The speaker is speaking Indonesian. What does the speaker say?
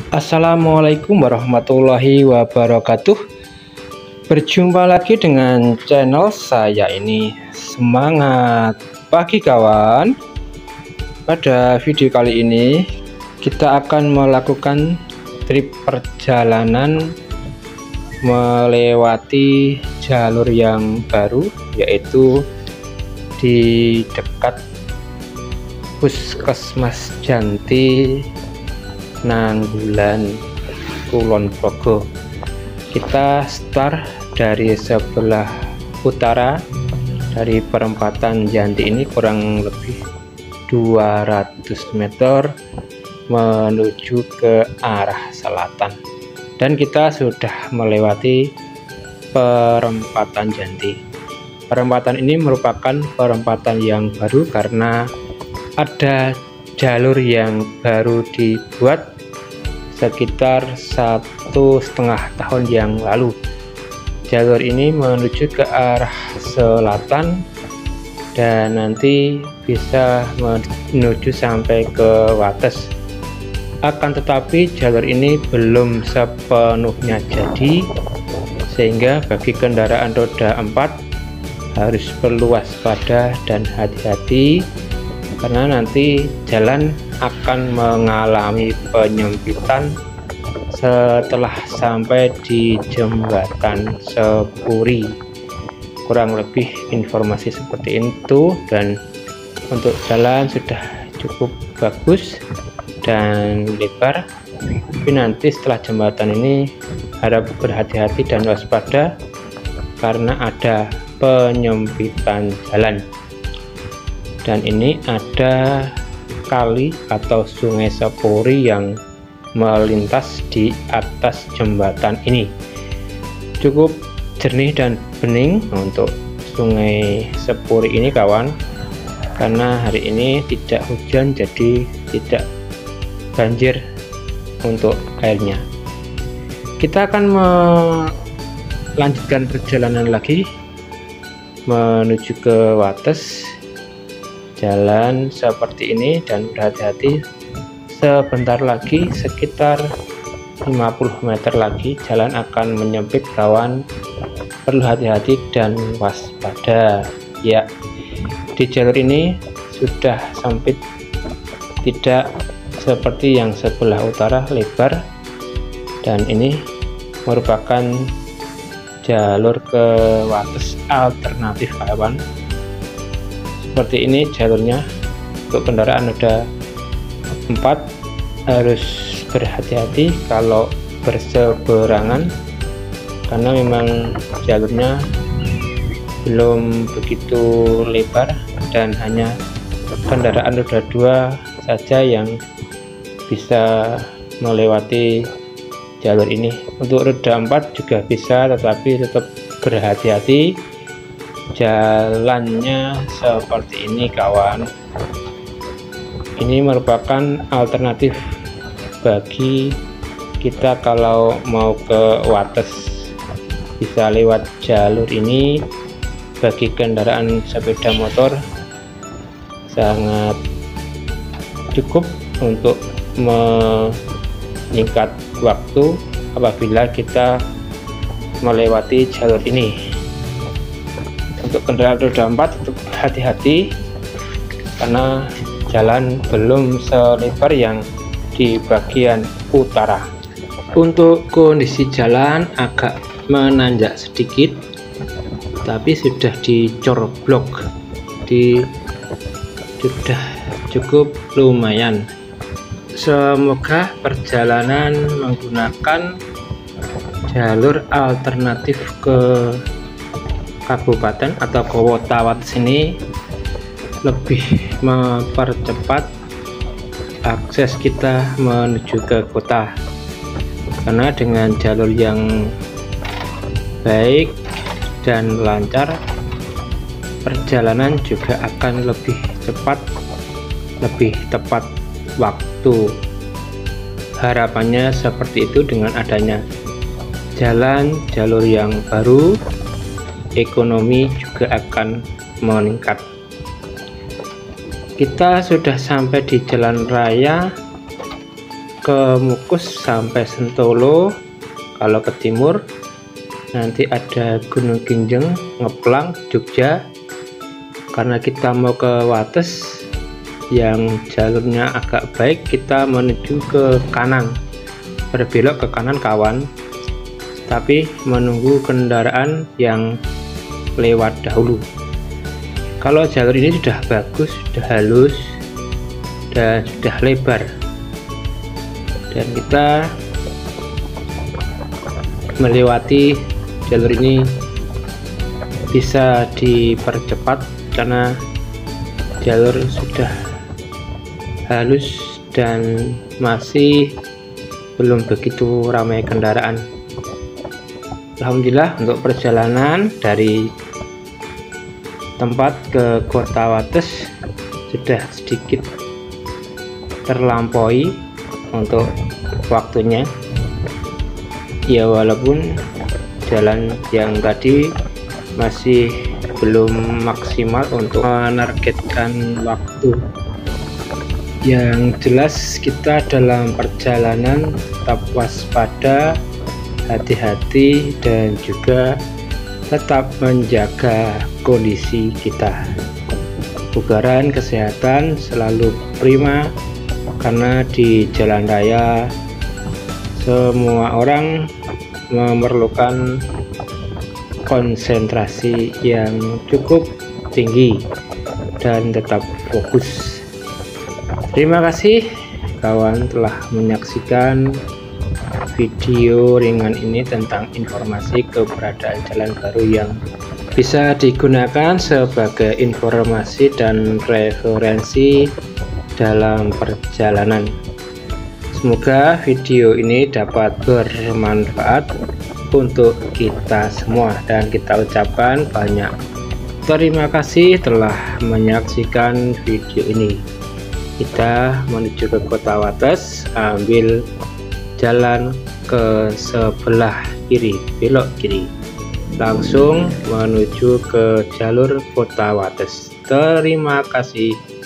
Assalamualaikum warahmatullahi wabarakatuh. Berjumpa lagi dengan channel saya ini. Semangat pagi kawan. Pada video kali ini kita akan melakukan trip perjalanan melewati jalur yang baru, yaitu di dekat Puskesmas Janti Nanggulan, Kulon Progo. Kita start dari sebelah utara dari perempatan Janti ini, kurang lebih 200 meter menuju ke arah selatan, dan kita sudah melewati perempatan Janti. Perempatan ini merupakan perempatan yang baru karena ada jalur yang baru dibuat sekitar 1,5 tahun yang lalu. Jalur ini menuju ke arah selatan dan nanti bisa menuju sampai ke Wates. Akan tetapi jalur ini belum sepenuhnya jadi, sehingga bagi kendaraan roda 4 harus perlu waspada dan hati-hati, karena nanti jalan akan mengalami penyempitan setelah sampai di jembatan Sepuri. Kurang lebih informasi seperti itu, dan untuk jalan sudah cukup bagus dan lebar, tapi nanti setelah jembatan ini harap berhati-hati dan waspada karena ada penyempitan jalan. Dan ini ada kali atau sungai Sepuri yang melintas di atas jembatan ini. Cukup jernih dan bening untuk sungai Sepuri ini kawan, karena hari ini tidak hujan, jadi tidak banjir untuk airnya. Kita akan melanjutkan perjalanan lagi menuju ke Wates. Jalan seperti ini, dan berhati-hati, sebentar lagi sekitar 50 meter lagi jalan akan menyempit kawan, perlu hati-hati dan waspada ya. Di jalur ini sudah sempit, tidak seperti yang sebelah utara lebar, dan ini merupakan jalur ke Wates alternatif kawan. Seperti ini jalurnya. Untuk kendaraan roda 4 harus berhati-hati kalau berseberangan, karena memang jalurnya belum begitu lebar dan hanya kendaraan roda 2 saja yang bisa melewati jalur ini. Untuk roda 4 juga bisa, tetapi tetap berhati-hati. Jalannya seperti ini kawan. Ini merupakan alternatif bagi kita kalau mau ke Wates, bisa lewat jalur ini. Bagi kendaraan sepeda motor sangat cukup untuk menyingkat waktu apabila kita melewati jalur ini. Untuk kendaraan roda 4 tetap hati-hati karena jalan belum selebar yang di bagian utara. Untuk kondisi jalan agak menanjak sedikit, tapi sudah dicor blok, sudah cukup lumayan. Semoga perjalanan menggunakan jalur alternatif ke kabupaten atau kota Wates ini lebih mempercepat akses kita menuju ke kota, karena dengan jalur yang baik dan lancar, perjalanan juga akan lebih cepat, lebih tepat waktu. Harapannya seperti itu. Dengan adanya jalur yang baru, ekonomi juga akan meningkat. Kita sudah sampai di jalan raya ke Mukus sampai Sentolo. Kalau ke timur nanti ada Gunung Kinjeng, Ngeplang, Jogja. Karena kita mau ke Wates yang jalurnya agak baik, kita menuju ke kanan, berbelok ke kanan kawan, tapi menunggu kendaraan yang lewat dahulu. Kalau jalur ini sudah bagus, sudah halus dan sudah lebar, dan kita melewati jalur ini bisa dipercepat karena jalur sudah halus dan masih belum begitu ramai kendaraan. Alhamdulillah, untuk perjalanan dari tempat ke Kota Wates sudah sedikit terlampaui untuk waktunya. Ya, walaupun jalan yang tadi masih belum maksimal untuk menargetkan waktu. Yang jelas kita dalam perjalanan tetap waspada, hati-hati, dan juga tetap menjaga kondisi kita. Kebugaran, kesehatan selalu prima, karena di jalan raya semua orang memerlukan konsentrasi yang cukup tinggi dan tetap fokus. Terima kasih kawan telah menyaksikan video ringan ini tentang informasi keberadaan jalan baru yang bisa digunakan sebagai informasi dan referensi dalam perjalanan. Semoga video ini dapat bermanfaat untuk kita semua, dan kita ucapkan banyak terima kasih telah menyaksikan video ini. Kita menuju ke Kota Wates, ambil jalan ke sebelah kiri, belok kiri, langsung menuju ke jalur Kota Wates. Terima kasih.